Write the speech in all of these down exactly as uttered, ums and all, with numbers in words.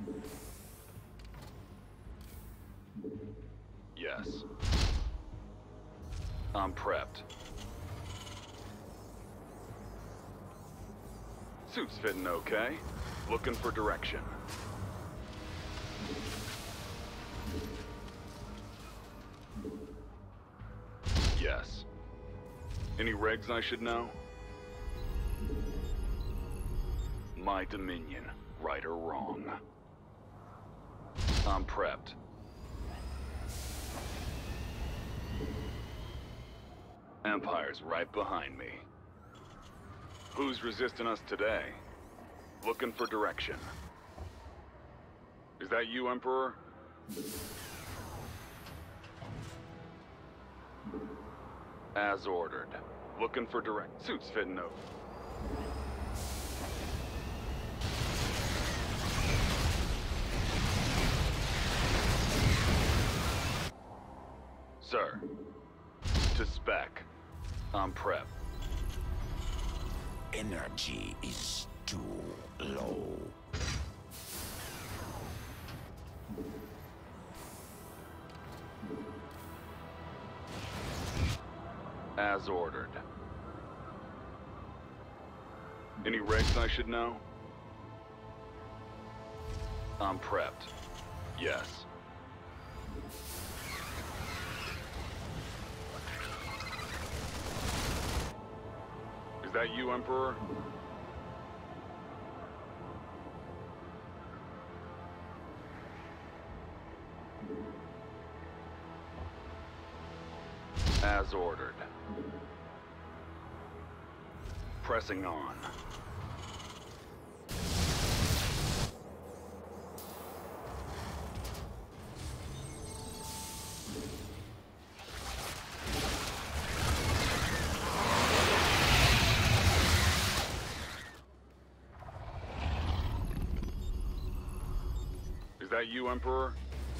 Yes. I'm prepped. Suit's fitting okay. Looking for direction. Yes. Any regs I should know? My dominion, right or wrong. I'm prepped. Empire's right behind me. Who's resisting us today? Looking for direction. Is that you, Emperor? As ordered. Looking for direct. Suit's fitting over. Sir. To spec. I'm prepped. Energy is too low. As ordered. Any regs I should know? I'm prepped. Yes. Is that you, Emperor? As ordered. Pressing on. Is that you, Emperor?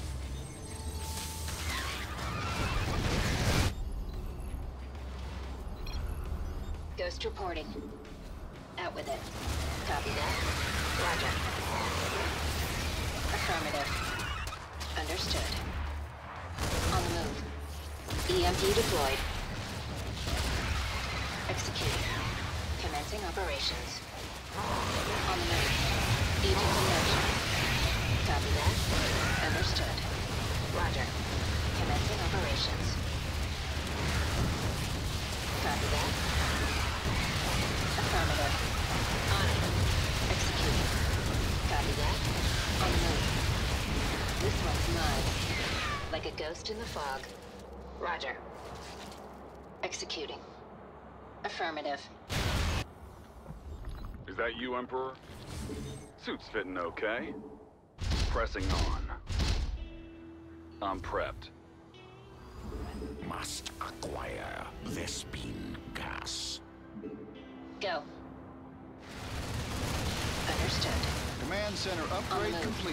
Ghost reporting. Out with it. Copy that. Roger. Affirmative. Understood. On the move. E M P deployed. Executing. Commencing operations. On the move. Agent in motion. Copy that. Understood. Roger. Commencing operations. Copy that. Affirmative. On it. Executing. Copy that. On the move. This one's mine. Like a ghost in the fog. Roger. Executing. Affirmative. Is that you, Emperor? Suit's fitting okay. Pressing on. I'm prepped. Must acquire Vespene gas. Go. Understood. Command center upgrade move. complete.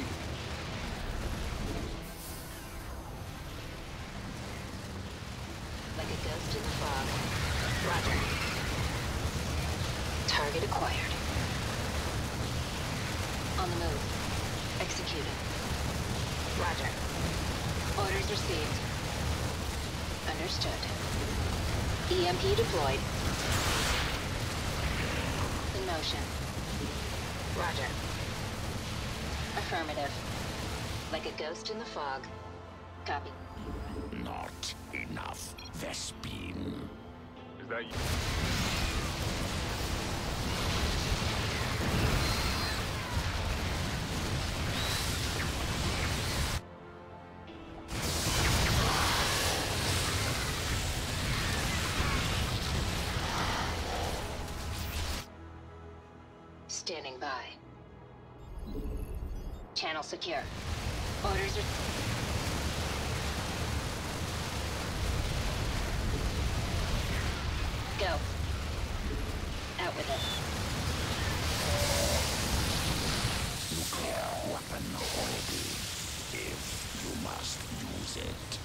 Like a ghost in the fog. Roger. Target acquired. On the move. Executing. Roger. Orders received. Understood. E M P deployed. In motion. Roger. Affirmative. Like a ghost in the fog. Copy. Not enough Vespene. Is that you? Standing by. Channel secure. Orders are... Go. Out with it. Nuclear weapon ready, if you must use it.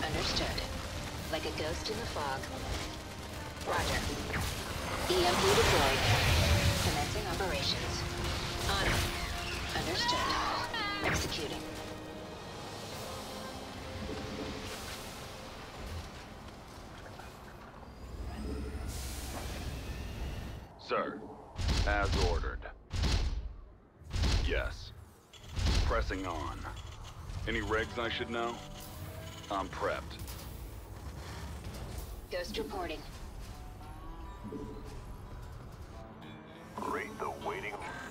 Understood. Like a ghost in the fog. Roger. E M P deployed. Commencing operations. On it. Understood. Executing. Sir, as ordered. Yes. Pressing on. Any regs I should know? I'm prepped. Ghost reporting. Rate the waiting.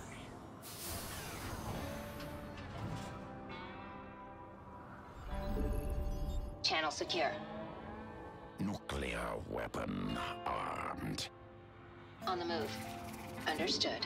Channel secure. Nuclear weapon armed. On the move. Understood.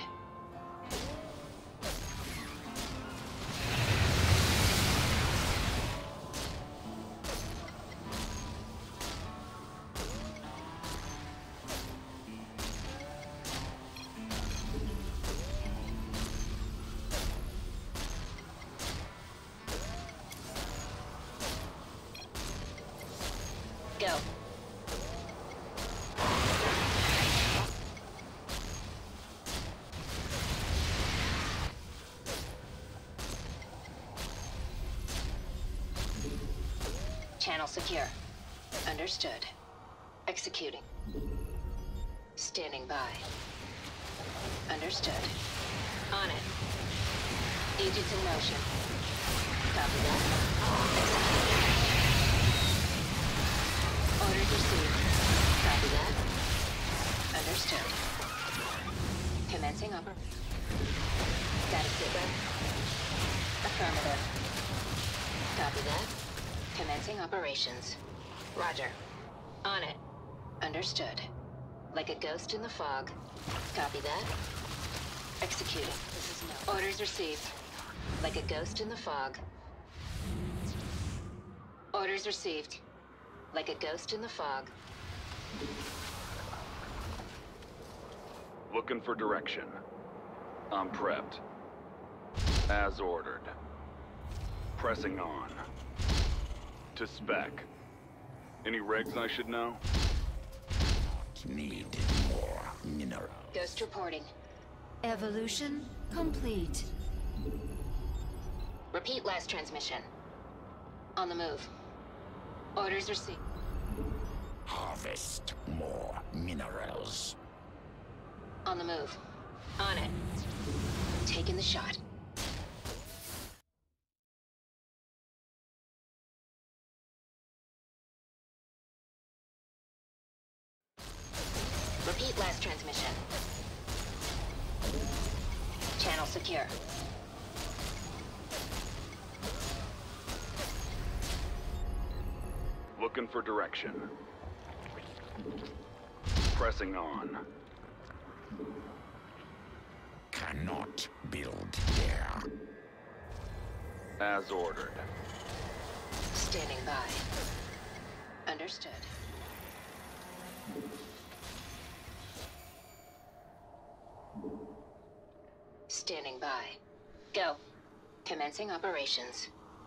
Go. Channel secure. Understood. Executing. Standing by. Understood. On it. Agents in motion. Copy that. Executing. Orders received. Copy that. Understood. Commencing oper... Status sit rep. Affirmative. Copy that. Commencing operations. Roger. On it. Understood. Like a ghost in the fog. Copy that. Executing. This is no. Orders received. Like a ghost in the fog. Orders received. Like a ghost in the fog. Looking for direction. I'm prepped. As ordered. Pressing on. To spec. Any regs I should know? Need more mineral. Ghost reporting. Evolution complete. Repeat last transmission. On the move. Orders received. Harvest more minerals. On the move. On it. Taking the shot. Repeat last transmission. Channel secure. Looking for direction. Pressing on. Cannot build there. As ordered. Standing by. Understood. Standing by. Go. Commencing operations.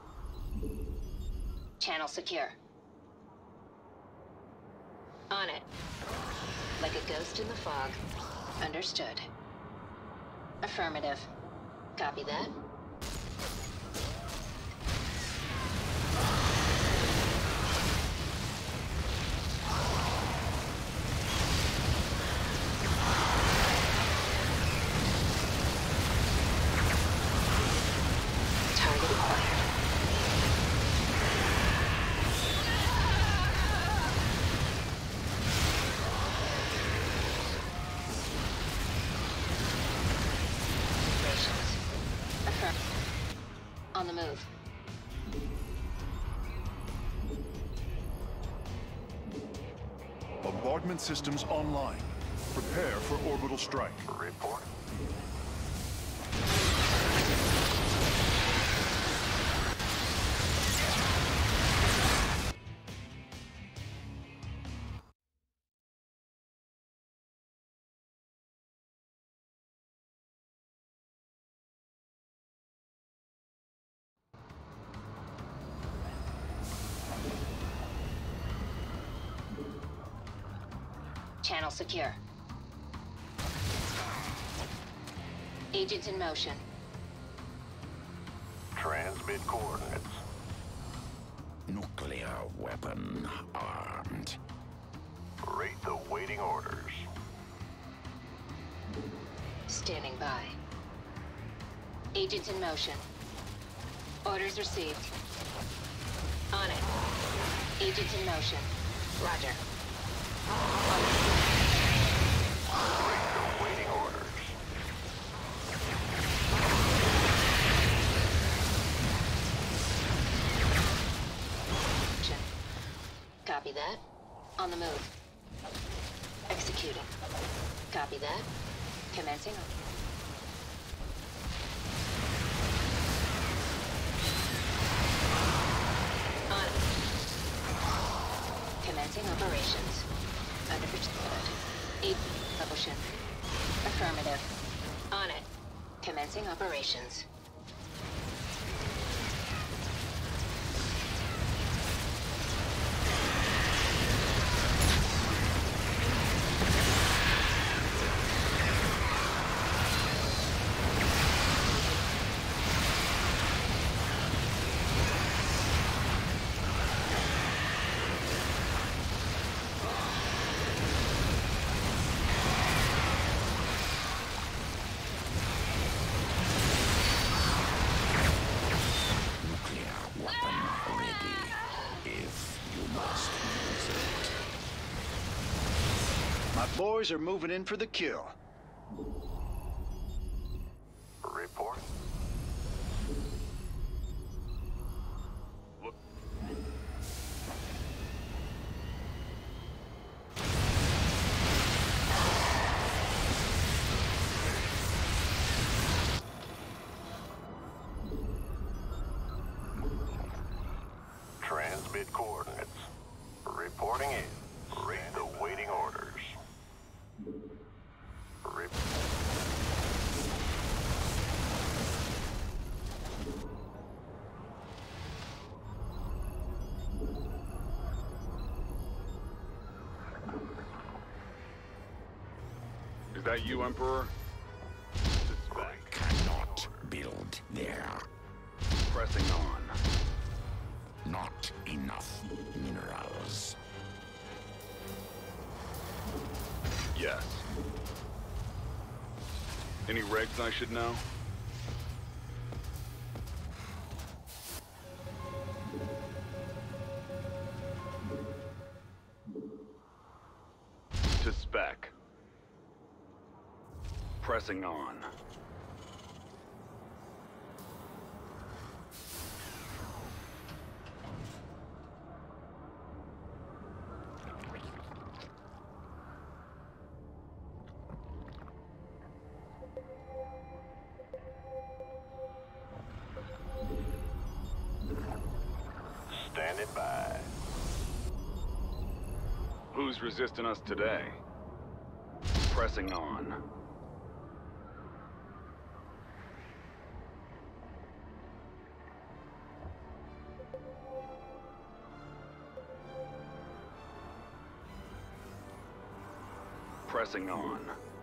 Channel secure. On it. Like a ghost in the fog. Understood. Affirmative. Copy that. Target acquired. Affirm. On the move. Bombardment systems online. Prepare for orbital strike. Report. Channel secure. Agent in motion. Transmit coordinates. Nuclear weapon armed. Rate the waiting orders. Standing by. Agent in motion. Orders received. On it. Agent in motion. Roger. Rate the waiting orders. Copy that. On the move. Executing. Copy that. Commencing. On it. Commencing operations. Under pursuit. Eight. Motion. Affirmative. On it. Commencing operations. My boys are moving in for the kill. Report. Look. Transmit coordinates. Reporting in. Rate the waiting orders. Re- Is that you, Emperor? Suspect. Cannot build there. Pressing on. Not enough minerals. Yes. Any regs I should know? To spec. Pressing on. Standing by. Who's resisting us today? Pressing on. Pressing on.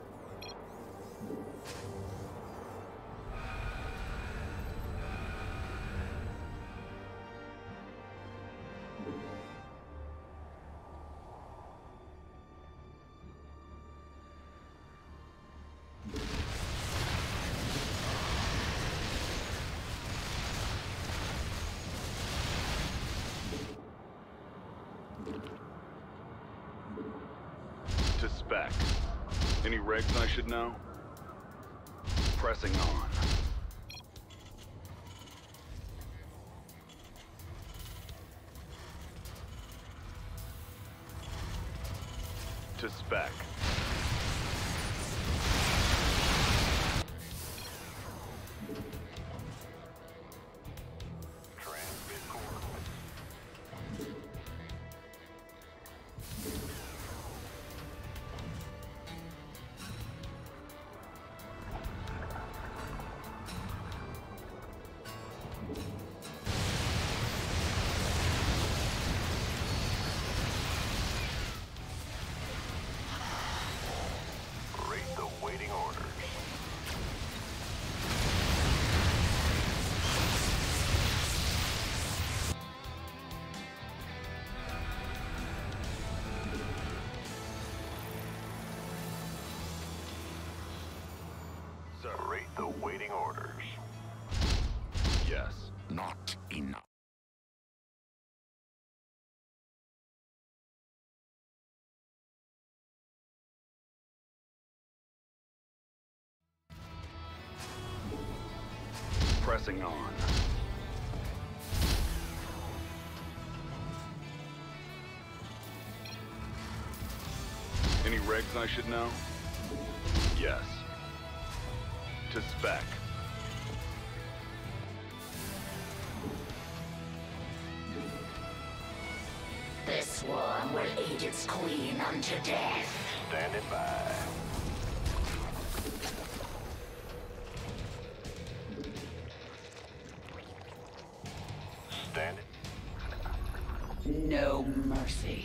To spec. Any regs I should know? Pressing on. To spec. Transmit coordinates. waiting orders. Yes. Not enough. Pressing on. Any regs I should know? Yes. To spec. This swarm will eat its queen unto death. Standing by. Standing. No mercy.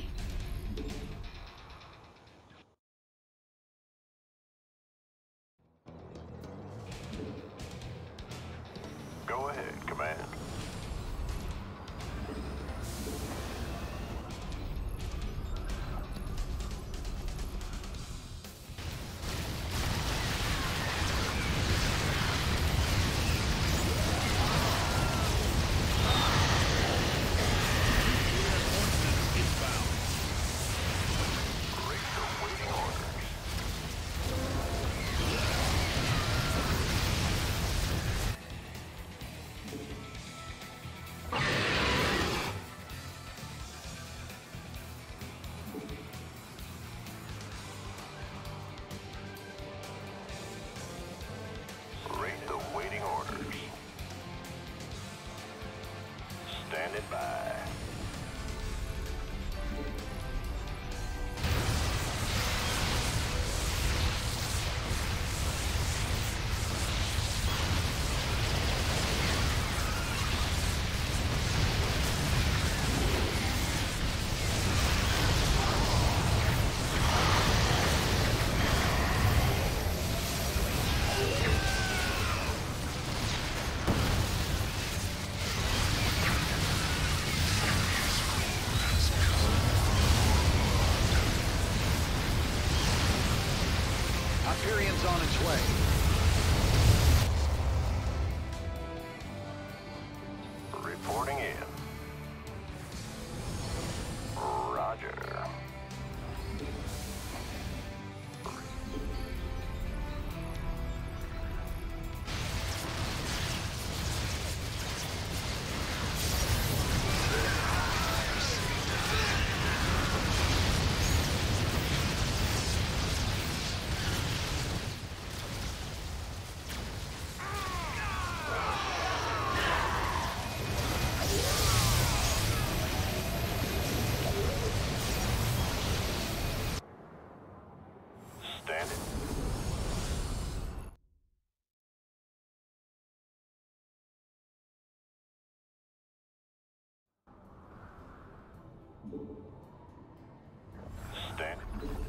Go ahead, Command. Break the waiting orders. Rate the waiting orders. Standing by. Hyperion's on its way. Reporting in. Roger. Standing. Standing.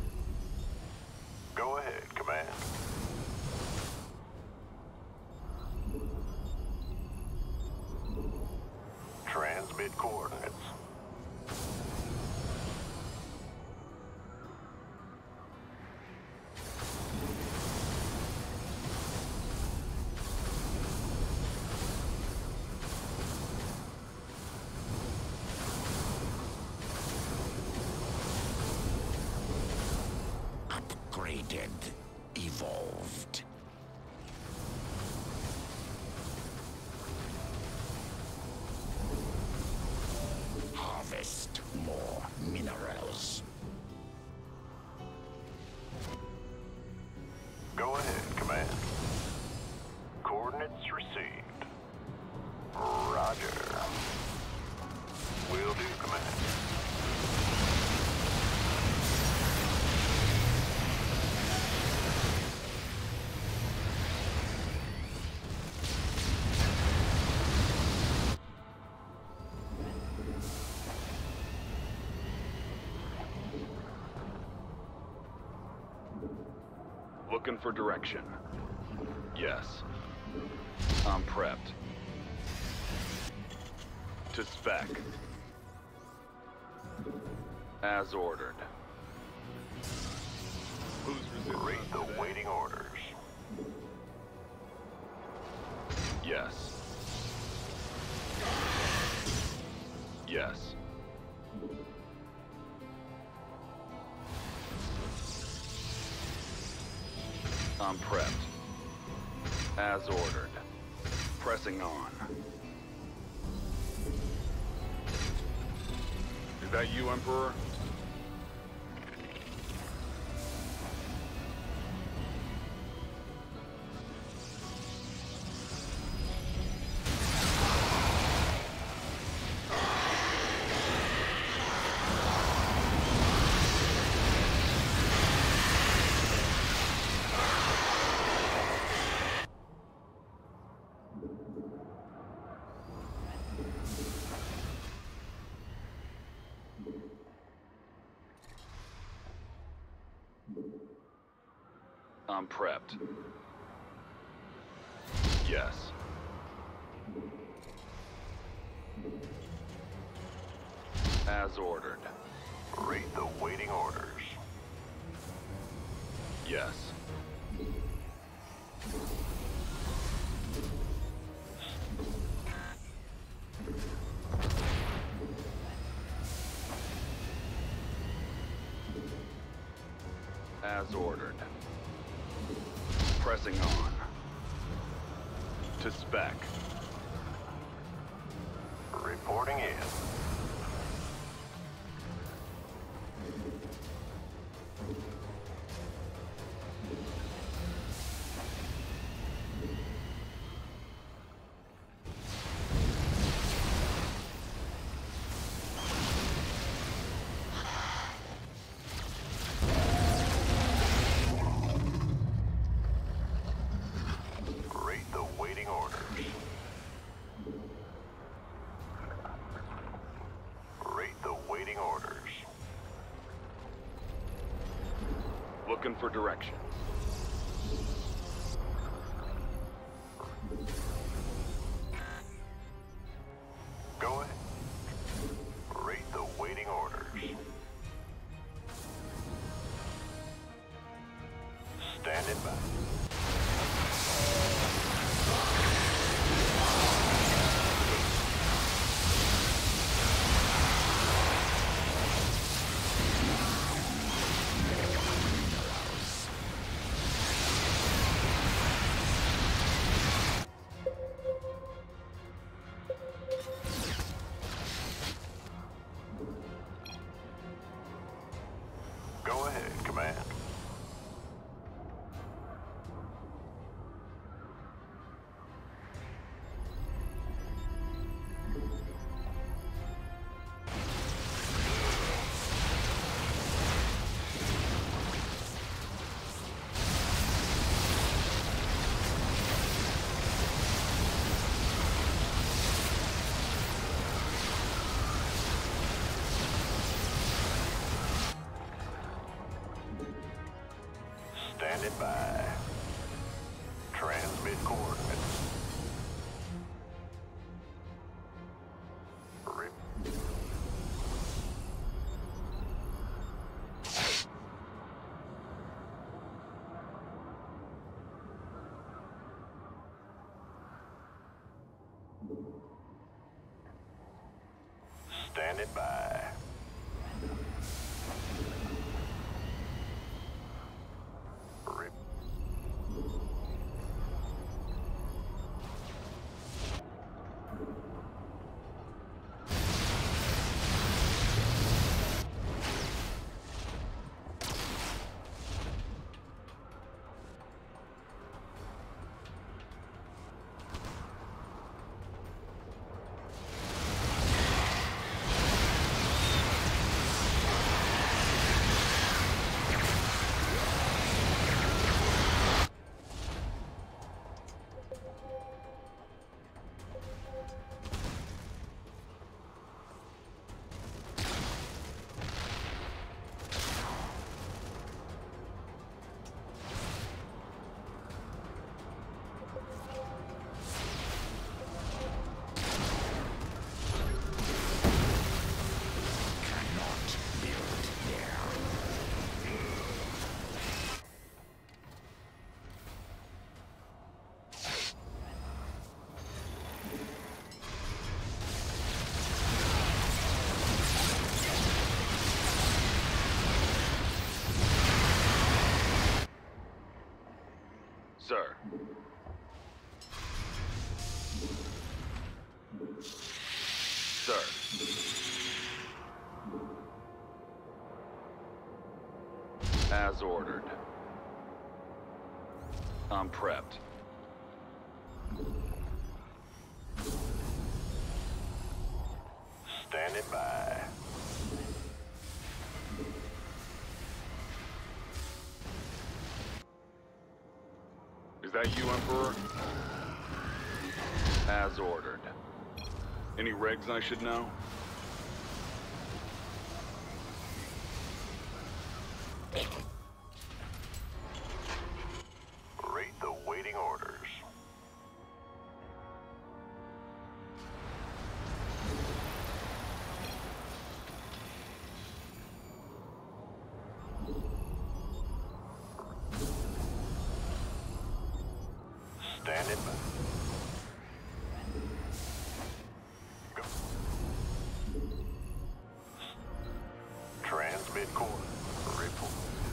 Go ahead, Command. Transmit coordinates. Upgraded. Evolved. Harvest more minerals. Go ahead, Command. Coordinates received. Roger. Will do, Command. Looking for direction. Yes. I'm prepped. To spec. As ordered. Who's resisting? Rate the waiting orders. Yes. Yes. I'm prepped. As ordered. Pressing on. Is that you, Emperor? I'm prepped. Yes. As ordered. Read the waiting orders. Yes. As ordered. Pressing on. To spec. Reporting in. Read the waiting orders. Read the waiting orders. Looking for directions. Go ahead. Read the waiting orders. Standing by. Go ahead, Command. Standing by. Transmit coordinates. Re- Standing by. Re- Sir. Sir. As ordered. I'm prepped. Standing by. Is that you, Emperor? As ordered. Any regs I should know? Read the waiting orders. Standing by. Go. Transmit core. Report.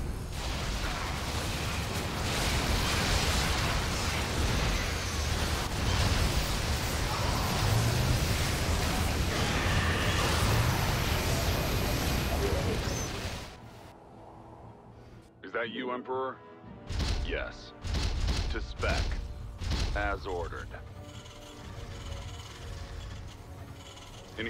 Is that you, Emperor? Yes. To spec. As ordered. Any...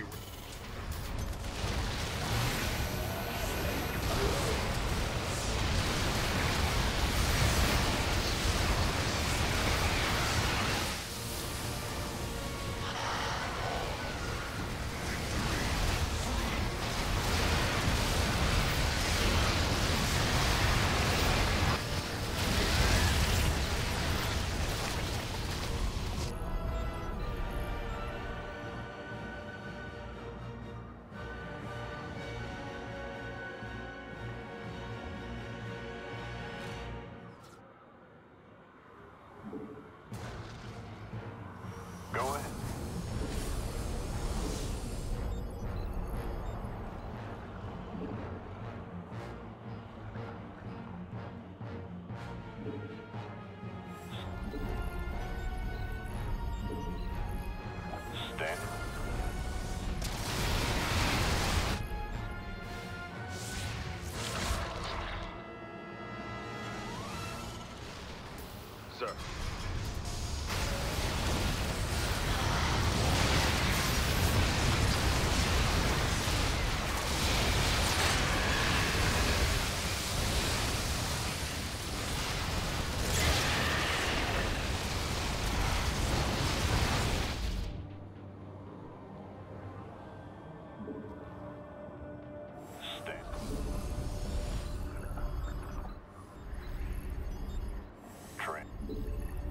Go ahead. Stand. Sir. Stand. Trent.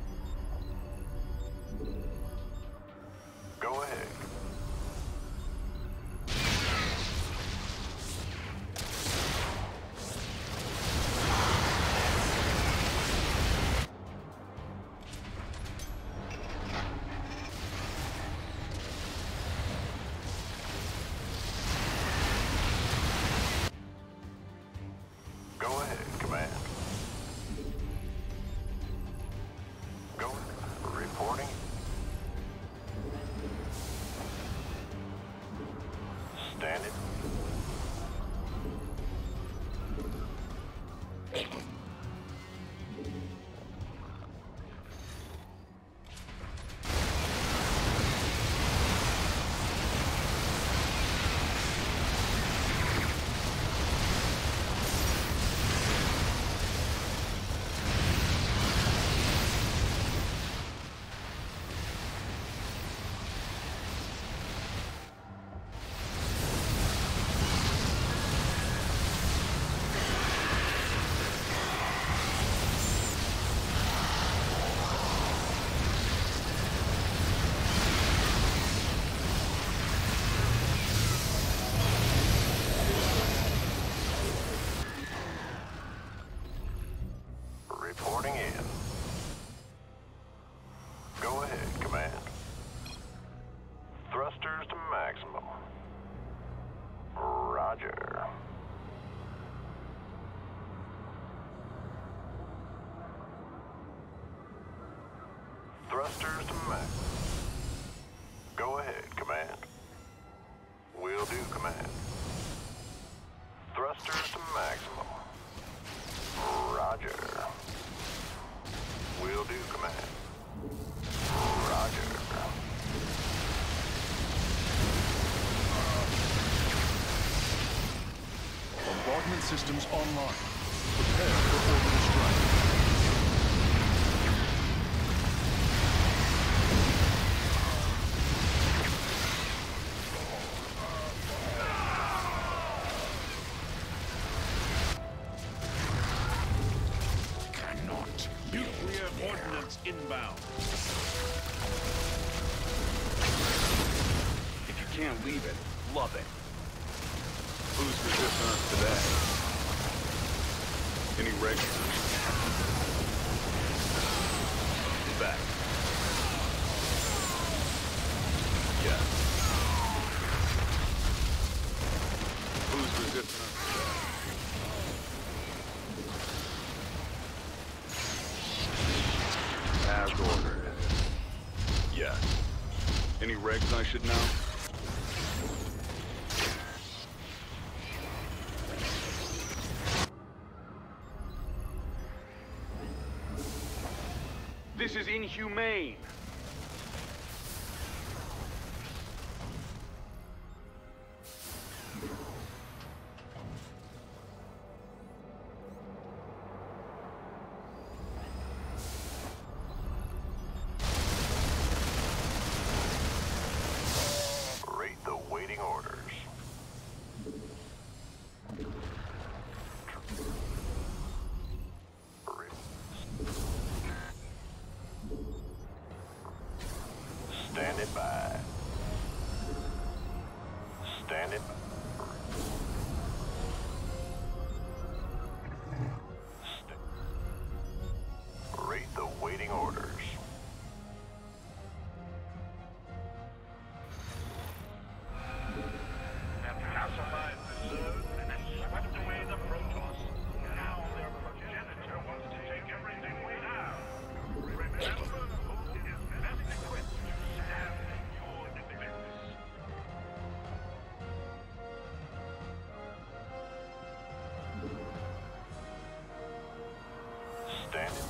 Thrusters to max. Go ahead, Command. Will do, Command. Thrusters to maximum. Roger. Will do, Command. Roger. Bombardment systems online. Prepare for orbital strike. Cannot. Nuclear ordnance inbound. If you can't leave it, love it. Who's resisting us today? Any regulars? Back. Yes. Who's resisting us today? As ordered. Yes. Any regs I should know? This is inhumane! Rate the waiting orders. Standing by. Standing by. St- Rate the waiting orders. That pacified the zone and then swept away the Protoss. Now their progenitor wants to take everything we have. Remember who is best equipped to stand in your defense. Standing.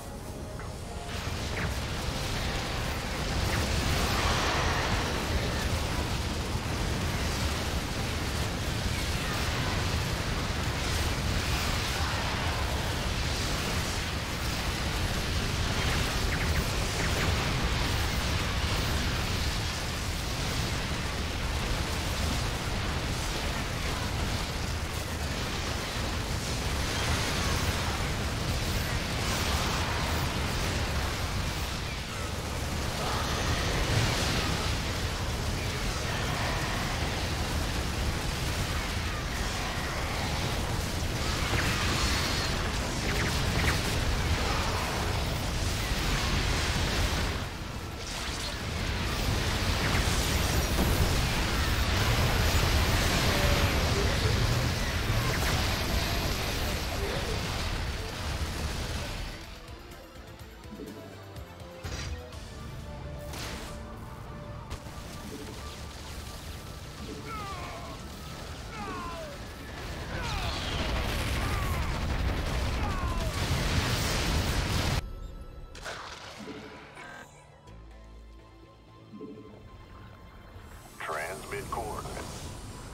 Transmit coordinates.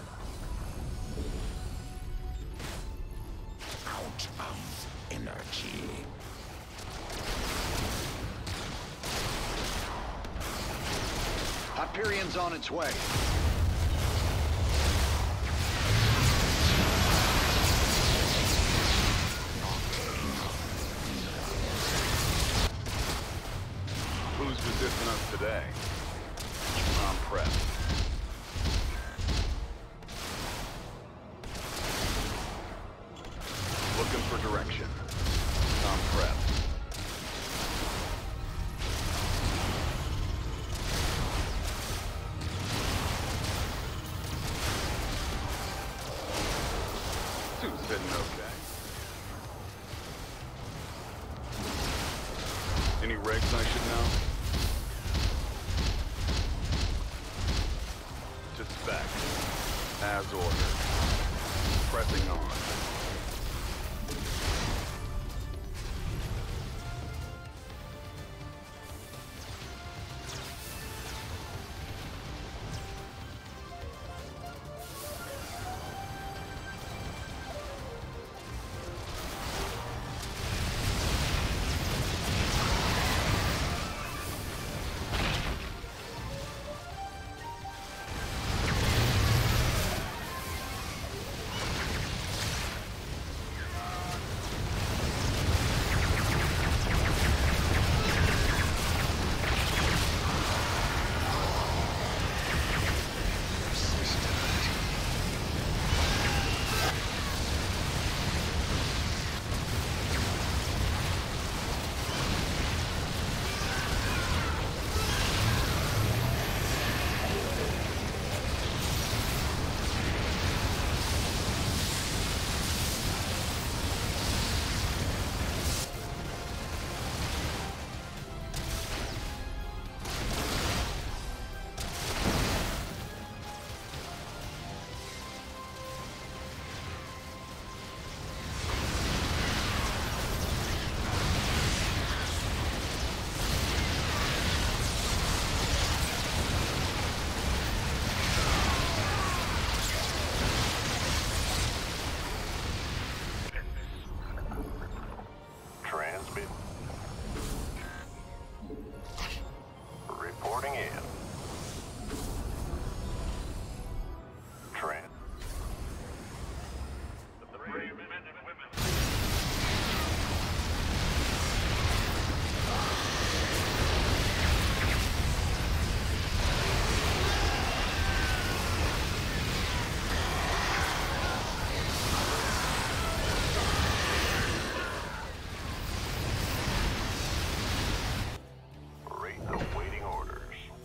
Out of energy. Hyperion's on its way. Who's resisting us today? I'm prepped. Looking for direction. I'm prepped. Suit's fitting okay. Any regs I should know? As ordered. Pressing on. Transmit. Reporting in. Tran. The brave men and women. Rate awaiting orders.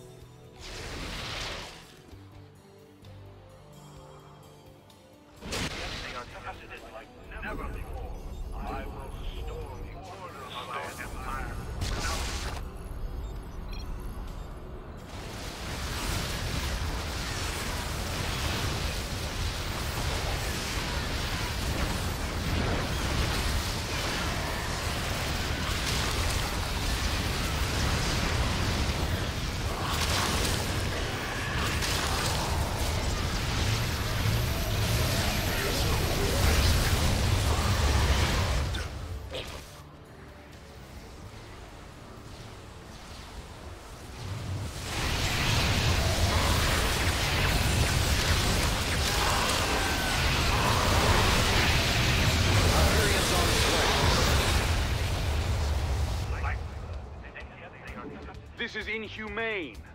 They are tested like never before. I will restore the order of our empire. This is inhumane.